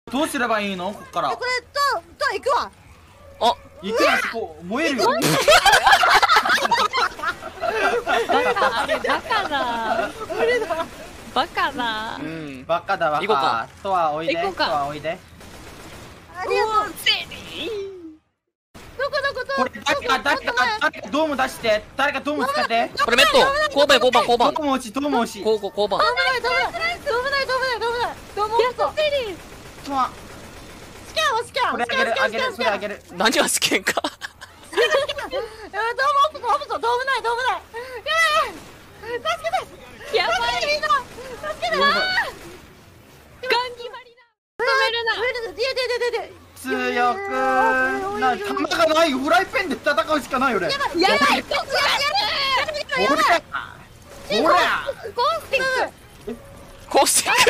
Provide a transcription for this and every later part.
どうすればいいのこっから。 これと行くわ。 あ、 行くな、そこ燃えるよ。 バカ、あれバカだ。バカだ。 うん。 バカだバ行こうかカ。とはおいで。 行こうかとはおいで。 ありがとう。どここれ誰かドーム出して。誰かドーム使って。 これメット。交番交番交番。 ドーム落ちドーム落ち。 交番。 危ない危ない危ない。 とはスキャンスキャン。 これあげるそれあげる。 何が好きんか。 ドームない。やばい。助けて。 やばい。 みんな。助けて。 ガン決まりだ。止めるな。 で。 強くな弾がない。フライペンで戦うしかないよね。 やばい。 ほらほら。 コースティック。 コースティッ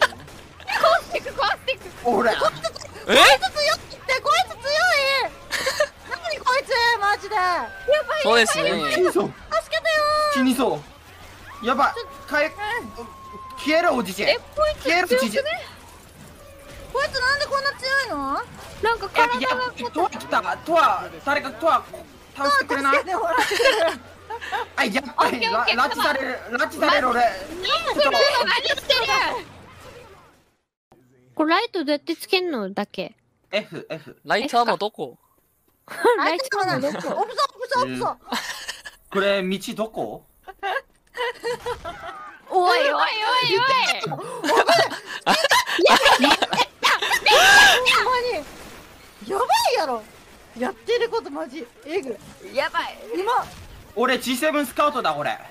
ク。 ほら。 え？ こいつ強い。何こいつマジで。 そうですね。 死にそう。 助けてよ。 死にそう。やばい。消えるおじじ。消えるおじじ。 こいつなんでこんな強いの？ なんか体がトア来た。トア誰かトア倒してくれない？あ、やっぱり拉致される俺。 これライトどうやってつけんのだけ。 F。 ライターのどこ？ ライトのどこ？ オプソ。 これ道どこ？ おい。 やばいやろ。やってることマジエグ。 やばい。 俺 G7 スカウトだ俺。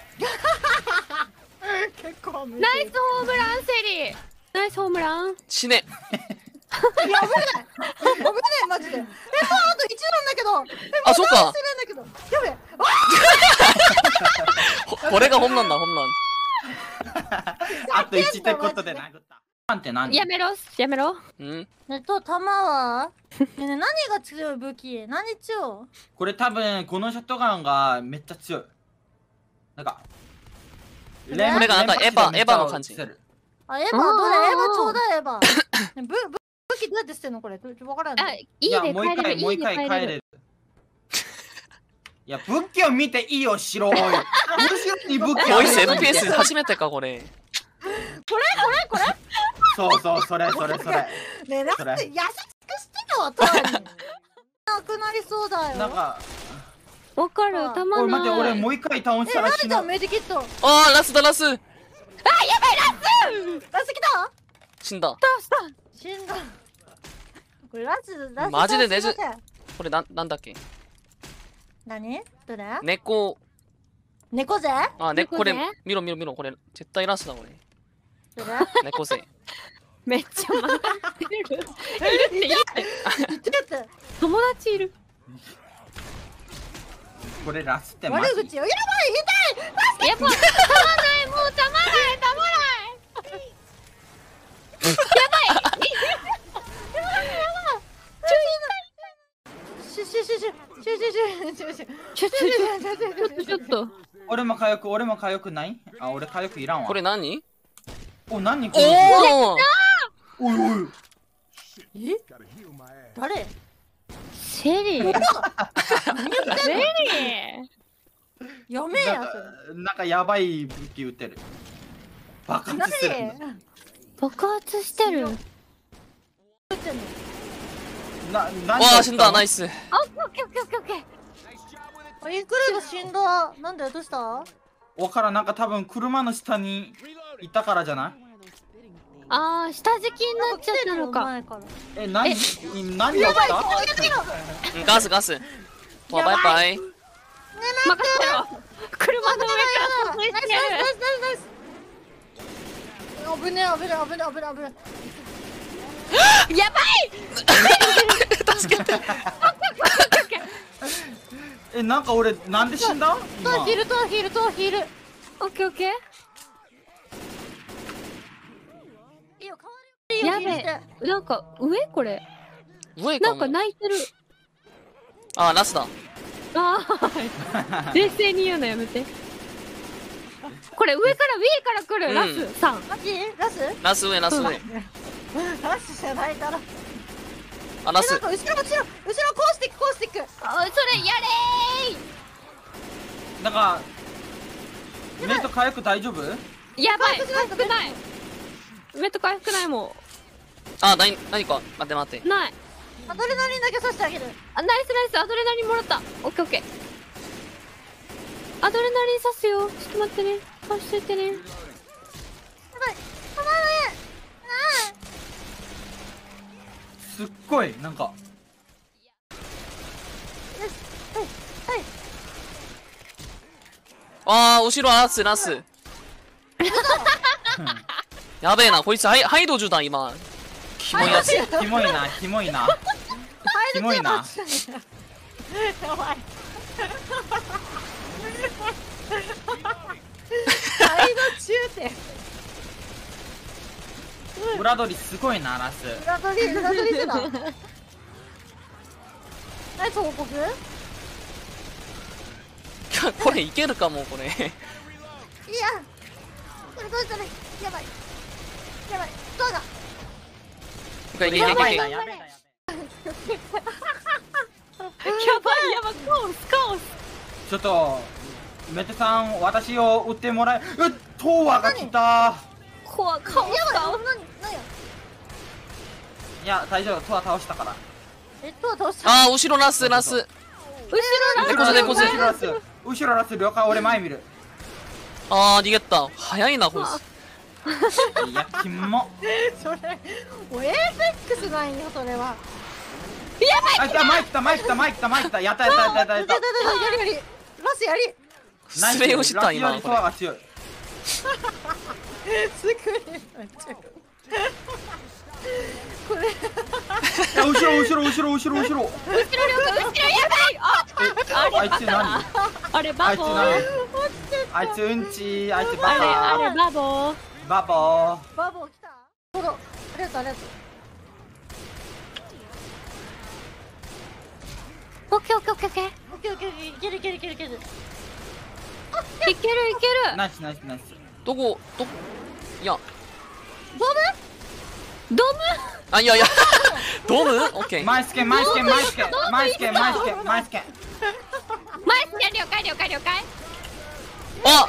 結構ナイスホームランセリー。ナイスホームラン。 死ね。 危ないマジで。あと1なんだけど。 あ、そうか。 やべ。 これがホームランだ、ホームラン。 あと1ってことで殴った。なんて何？ やめろ。 うん。 弾は何が強い武器？何強い？ これ多分このショットガンがめっちゃ強い。なんかこれがなんかエヴァの感じ。 あ、エヴァどれ？エヴァちょうだいエヴァ。武器どうやって捨てんのこれ？わからん。 あ、いいで帰れる。 もう一回帰れる。いや武器を見ていいよしろよ。後ろに武器。 ボイス FPS 初めてかこれ。 これ。 そうそれ。 ねえ、なんで優しくしてよトラに。なくなりそうだよ。 なんかわかる。弾ない。 待って俺もう一回倒したら死ぬ。 メディキット。 ああ、ラスだラス。 ラス来た？ 死んだ。 死んだ。これラスマジでねじ。これなんだっけ？ 何？どれ？ 猫背？ あ、これ見ろこれ絶対ラスだこれ。 どれ？ 猫背。 めっちゃ曲がってる。 言って友達いる。 これラスってマジ？ 悪口よ。やばい痛い。 やっぱ弾まない。もう弾まない。ちょっと。 俺も火力ない？あ、俺火力いらんわ。 これ何？ お、何これ？ おお。 おい。 え？誰？ セリー。 やめえやなんかやばい武器撃ってる。爆発してる。 爆発してる。 わあ、死んだ。ナイス。 オッケー。 インクルード死んだ。なんでどうした？ わからん。なんか多分車の下にいたからじゃない？ ああ、下敷きになっちゃったのか。 何が起きた？ ガス。バイバイ。 任せろ。車の上から危ねえ。 やばい。 助けて。 なんか俺なんで死んだ？ ヒール。 オッケー。 いいよ、変わるよ。 やべ。なんか上これ。 上かも。 なんか泣いてる。 あ、ラスだ。 ああ。冷静に言うのやめて。これ上から B から来る。ラスさん。 マジ？ラス？ ラス上。 ラッシュじゃないから。 あ、ナスなん。か後ろこうしていくこうしていく。 あ、それやれなんかメイト火薬大丈夫？ ー。やばい。回復ない。メット回復ないもあ、何か。待って待って。 ん。ない。 アドレナリンだけさせてあげる。 あ、ナイスナイス。アドレナリンもらった。オッケーオッケー。アドレナリン刺すよ。ちょっと待ってね。刺しといてね。 やばい。たまらねすっごいなんかえ。よし。はい。はい。 あー、後ろナス、ナス。やべえな、こいつ、ハイドジュだ、今。キモいやつ。 キモいなキモいなキモいな。 やばい。サイド中点。 裏取りすごいなラス。 裏取りしてた。ナイス報告？ これいけるかも、これ。 いや。これどうしたらいい？やばい。やばい。どうだ。 いけいけいやばいけいけ。 なやべえなやべえ。 やばいやばい。カオスカオス。 ちょっとメテさん私を撃ってもらえ。トワが来た。 怖カオスやばい。 カオス。 何や。 いや大丈夫、トワ倒したから。 どうした？ あー、後ろナス、ナス。 後ろ猫背猫背後ろラス後ろラス了解。俺前見る。 あー、逃げた。早いな、こいつ。 いやキモ。 それもうエーペックスなんよそれは。 あ、来た前来た前来た前来た前来た。やったやったやったやったやった。 やりラスやり。 スレイをした今、 ラスよりトこれ。 ワが強い。 すぐになっちゃう。これ後ろ後ろ後ろ後ろ後ろ。 後ろ両方後ろやばい。 あいつ何？ あれあいつバボー。 何？あいつうんち、あいつバあれカ。 あれバボー。 バボー。 バボー来た。ほらありがとうありがとう。 オッケーオッケーオッケーオッケー。 オッケーオッケーいけるいけるいけるいける。 いけるいける。 ナイスナイスナイス。 いや、 ドム。 あ、いやいや。ドムオッケー。 マイスケマイスケマイスケマイスケマイスケマイスケ。 マイスキャ了解了解了解。 あ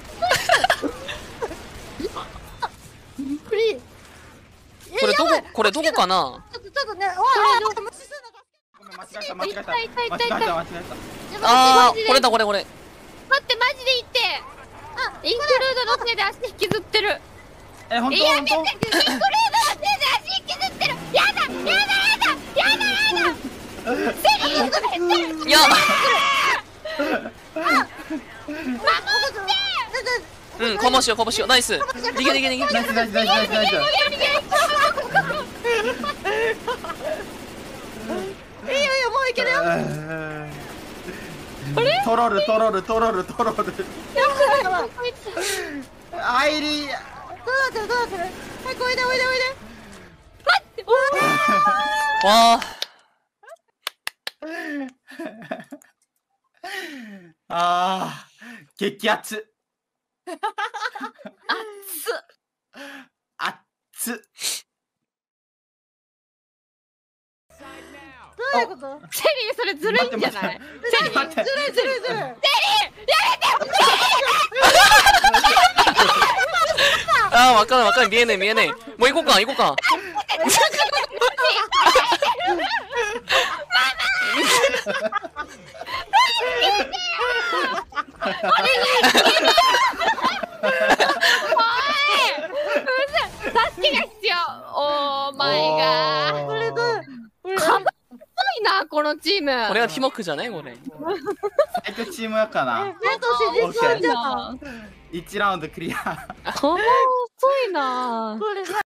フリー。 これどこかな。 ちょっとね。おい無視するごめん間違えた間違えた間違えた間違えた。 あー、これだこれ。 待ってマジで言って。インクルードのせいで足引きずってる。 本当やめて。 本インクルードのせいで足引きずってる。やだやだ。セリーグ減ってる。 いや、うん、こぼしようこぼしよう。ナイス。逃げ逃げ逃げ。 当。ナイスナイスナイスナイスナイス。 いいよいいよもういけるよ。 トロルトロルトロルトロル。 やばい。 アイリー。 どうなってるどうなってる。はいおいでおいでおいで。 わあー激アツ。熱っ。 どういうこと？ セリーそれずるいんじゃない？ 待ってずるいずるいずるい。 あー、わかんない見えねえ見えねえ。もう行こうか行こうか。 助けが必要。オーマイガー。 これどう？ かっこいいなこのチーム。 これはティモクじゃねこれ。 最強チームやかな。 目と指じゃんじゃん。 1ラウンドクリア。 かわいそういな。 これ何？